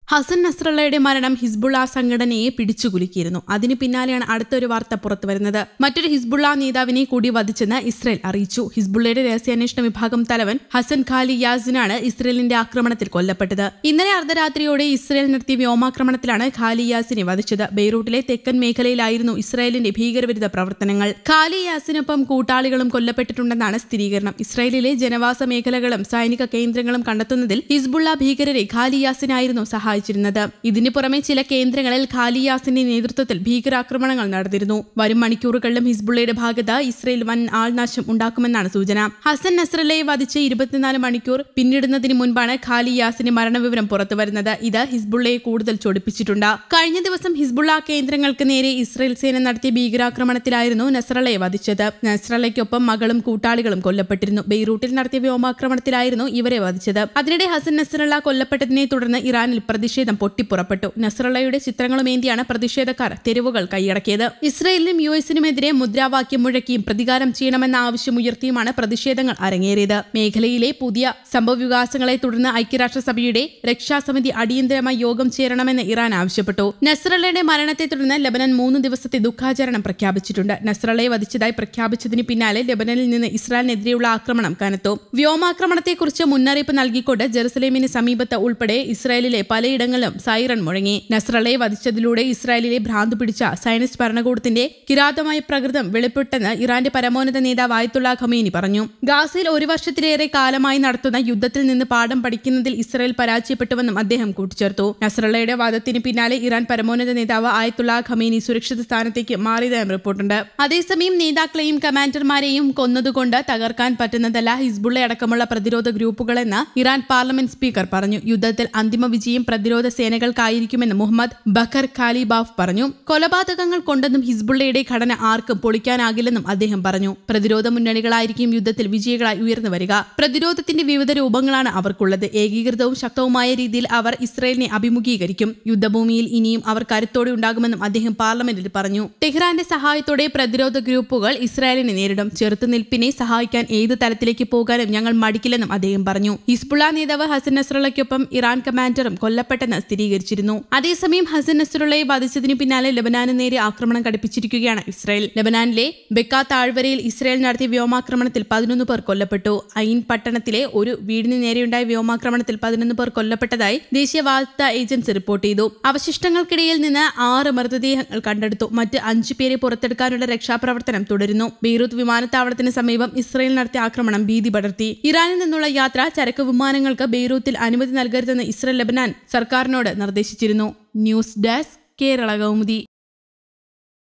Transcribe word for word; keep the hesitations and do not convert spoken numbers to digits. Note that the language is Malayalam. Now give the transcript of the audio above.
ഹസൻ നസ്രള്ളയുടെ മരണം ഹിസ്ബുള്ള സംഘടനയെ പിടിച്ചുകുലുക്കിയിരുന്നു. അതിനു പിന്നാലെയാണ് അടുത്തൊരു വാർത്ത പുറത്തുവരുന്നത്. മറ്റൊരു ഹിസ്ബുള്ള നേതാവിനെ കൂടി വധിച്ചെന്ന് ഇസ്രയേൽ അറിയിച്ചു. ഹിസ്ബുള്ളയുടെ രഹസ്യാന്വേഷണ വിഭാഗം തലവൻ ഹസൻ ഖാലി യാസിനാണ് ഇസ്രയേലിന്റെ ആക്രമണത്തിൽ കൊല്ലപ്പെട്ടത്. ഇന്നലെ അർദ്ധരാത്രിയോടെ ഇസ്രയേൽ നടത്തിയ വ്യോമാക്രമണത്തിലാണ് ഖാലി യാസിനെ വധിച്ചത്. ബെയ്റൂട്ടിലെ തെക്കൻ മേഖലയിലായിരുന്നു ഇസ്രയേലിന്റെ ഭീകരവിരുദ്ധ പ്രവർത്തനങ്ങൾ. ഖാലി യാസിനൊപ്പം കൂട്ടാളികളും കൊല്ലപ്പെട്ടിട്ടുണ്ടെന്നാണ് സ്ഥിരീകരണം. ഇസ്രയേലിലെ ജനവാസ മേഖലകളും സൈനിക കേന്ദ്രങ്ങളും കണ്ടെത്തുന്നതിൽ ഹിസ്ബുള്ള ഭീകരരെ ഖാലി യാസിനായിരുന്നു സഹായിച്ചത്. ഇതിനു പുറമെ ചില കേന്ദ്രങ്ങളിൽ ഖാലി യാസിന്റെ നേതൃത്വത്തിൽ ഭീകരാക്രമണങ്ങൾ നടന്നിരുന്നു. വരും മണിക്കൂറുകളിലും ഹിസ്ബുള്ളയുടെ ഭാഗത്ത് ഇസ്രയേൽ വൻ ആൾനാശം ഉണ്ടാക്കുമെന്നാണ് സൂചന. ഹസൻ നസ്രള്ളയെ വധിച്ച് ഇരുപത്തിനാല് മണിക്കൂർ പിന്നിടുന്നതിന് മുൻപാണ് ഖാലി യാസിന്റെ മരണവിവരം പുറത്തുവരുന്നത്. ഇത് ഹിസ്ബുള്ളയെ കൂടുതൽ ചൊടിപ്പിച്ചിട്ടുണ്ട്. കഴിഞ്ഞ ദിവസം ഹിസ്ബുള്ള കേന്ദ്രങ്ങൾക്ക് നേരെ ഇസ്രയേൽ സേന നടത്തിയ ഭീകരാക്രമണത്തിലായിരുന്നു നസ്രള്ളയെ വധിച്ചത്. നസ്രള്ളയ്ക്കൊപ്പം മകളും കൂട്ടാളികളും കൊല്ലപ്പെട്ടിരുന്നു. ബെയ്റൂട്ടിൽ നടത്തിയ വ്യോമാക്രമണത്തിലായിരുന്നു ഇവരെ വധിച്ചത്. അതിനിടെ ഹസൻ നസ്രള്ള കൊല്ലപ്പെട്ടതിനെ തുടർന്ന് ഇറാനിൽ പ്രതിഷേധം പൊട്ടിപ്പുറപ്പെട്ടു. നസ്രള്ളയുടെ ചിത്രങ്ങളുമേന്തിയാണ് പ്രതിഷേധക്കാർ തെരുവുകൾ കൈയടക്കിയത്. ഇസ്രയേലിനും യു എസിനുമെതിരെ മുദ്രാവാക്യം മുഴക്കിയും പ്രതികാരം ചെയ്യണമെന്ന ആവശ്യമുയർത്തിയുമാണ് പ്രതിഷേധങ്ങൾ അരങ്ങേറിയത്. മേഖലയിലെ പുതിയ സംഭവവികാസങ്ങളെ തുടർന്ന് ഐക്യരാഷ്ട്രസഭയുടെ രക്ഷാസമിതി അടിയന്തരമായി യോഗം ചേരണമെന്ന് ഇറാൻ ആവശ്യപ്പെട്ടു. നസ്രള്ളയുടെ മരണത്തെ തുടർന്ന് ലെബനൻ മൂന്ന് ദിവസത്തെ ദുഃഖാചരണം പ്രഖ്യാപിച്ചിട്ടുണ്ട്. നസ്രള്ളയെ വധിച്ചതായി പ്രഖ്യാപിച്ചതിന് പിന്നാലെ ലെബനനിൽ നിന്ന് ഇസ്രായേലിനെതിരെയുള്ള ആക്രമണം കനത്തു. വ്യോമാക്രമണത്തെക്കുറിച്ച് മുന്നറിയിപ്പ് നൽകിക്കൊണ്ട് ജെറുസലേമിന് സമീപത്ത് ഉൾപ്പെടെ ഇസ്രായേലിലെ പലയിടങ്ങളിലും സൈറൺ മുഴങ്ങി. നസ്രള്ളയെ വധിച്ചതിലൂടെ ഇസ്രായേലിലെ ഭ്രാന്ത് പിടിച്ച സയനിസ്റ്റ് ഭരണകൂടത്തിന്റെ കിരാതമായ പ്രകൃതം വെളിപ്പെട്ടെന്ന് ഇറാന്റെ പരമോന്നത നേതാവ് ആയത്തുള്ള ഖമേനി പറഞ്ഞു. ഗാസയിൽ ഒരു വർഷത്തിലേറെ കാലമായി നടത്തുന്ന യുദ്ധത്തിൽ നിന്ന് പാഠം പഠിക്കുന്നതിൽ ഇസ്രായേൽ പരാജയപ്പെട്ടുവെന്നും അദ്ദേഹം കൂട്ടിച്ചേർത്തു. നസ്രള്ളയുടെ വാദത്തിന് പിന്നാലെ ഇറാൻ പരമോന്നത നേതാവ് ആയത്തുള്ള ഖമേനി സുരക്ഷിത സ്ഥാനത്തേക്ക് മാറിയതായും റിപ്പോർട്ടുണ്ട്. അതേസമയം നേതാക്കളെയും കമാൻഡർമാരെയും കൊന്നതുകൊണ്ട് തകർക്കാൻ പറ്റുന്നതല്ല ഹിസ്ബുള്ള അടക്കമുള്ള പ്രതിരോധ ഗ്രൂപ്പുകളെന്ന് ഇറാൻ പാർലമെന്റ് സ്പീക്കർ പറഞ്ഞു. യുദ്ധത്തിൽ അന്തിമ വിജയം പ്രതിരോധ സേനകൾക്കായിരിക്കുമെന്ന് മുഹമ്മദ് ബഖർ ഖാലിബാഫ് പറഞ്ഞു. കൊലപാതകങ്ങൾ കൊണ്ടൊന്നും ഹിസ്ബുള്ളയുടെ ഘടന ആർക്കും പൊളിക്കാനാകില്ലെന്നും അദ്ദേഹം പറഞ്ഞു. പ്രതിരോധ മുന്നണികളായിരിക്കും യുദ്ധത്തിൽ വിജയികളായി ഉയർന്നു വരിക. പ്രതിരോധത്തിന്റെ വിവിധ രൂപങ്ങളാണ് അവർക്കുള്ളത്. ഏകീകൃതവും ശക്തവുമായ രീതിയിൽ അവർ ഇസ്രയേലിനെ അഭിമുഖീകരിക്കും. യുദ്ധഭൂമിയിൽ ഇനിയും അവർ കരുത്തോടെ ഉണ്ടാകുമെന്നും അദ്ദേഹം പാർലമെന്റിൽ പറഞ്ഞു. ടെഹ്റാന്റെ സഹായത്തോടെ പ്രതിരോധ ഗ്രൂപ്പുകൾ ഇസ്രായേലിനെ നേരിടും. ചെറുത്തുനിൽപ്പിനെ സഹായിക്കാൻ ഏത് തലത്തിലേക്ക് പോകാനും ഞങ്ങൾ മടിക്കില്ലെന്നും അദ്ദേഹം പറഞ്ഞു. ഹിസ്ബുള്ള നേതാവ് ഹസൻ നസ്രള്ളയ്ക്കൊപ്പം ഇറാൻ കമാൻഡറും കൊല്ലപ്പെട്ടെന്ന് സ്ഥിരീകരിച്ചിരുന്നു. അതേസമയം ഹസൻ നസ്രള്ളയെ വധിച്ചതിന് പിന്നാലെ ലബനാന് നേരെ ആക്രമണം കടുപ്പിച്ചിരിക്കുകയാണ് ഇസ്രയേൽ. ലബനാനിലെ ബെക്ക താഴ്വരയിൽ ഇസ്രയേൽ നടത്തിയ വ്യോമാക്രമണത്തിൽ പതിനൊന്ന് പേർ കൊല്ലപ്പെട്ടു. ഐൻ പട്ടണത്തിലെ ഒരു വീടിന് നേരെയുണ്ടായ വ്യോമാക്രമണത്തിൽ പതിനൊന്ന് പേർ കൊല്ലപ്പെട്ടതായി ദേശീയ വാർത്താ ഏജൻസി റിപ്പോർട്ട് ചെയ്തു. അവശിഷ്ടങ്ങൾക്കിടയിൽ നിന്ന് ആറ് മൃതദേഹങ്ങൾ കണ്ടെടുത്തു. മറ്റ് അഞ്ചു പേരെ പുറത്തെടുക്കാനുള്ള രക്ഷാപ്രവർത്തനം തുടരുന്നു. ബെയ്റൂത്ത് വിമാനത്താവളത്തിന് സമീപം ഇസ്രയേൽ നടത്തിയ ആക്രമണം ഭീതി പടർത്തി. ഇറാനിൽ നിന്നുള്ള യാത്ര ചരക്ക് വിമാനങ്ങൾക്ക് ബെയ്റൂത്തിൽ അനുമതി നൽകരുതെന്ന് ഇസ്രയേൽ ലബനാൻ സർക്കാരിനോട് നിർദ്ദേശിച്ചിരുന്നു. News desk Kerala Kaumudi.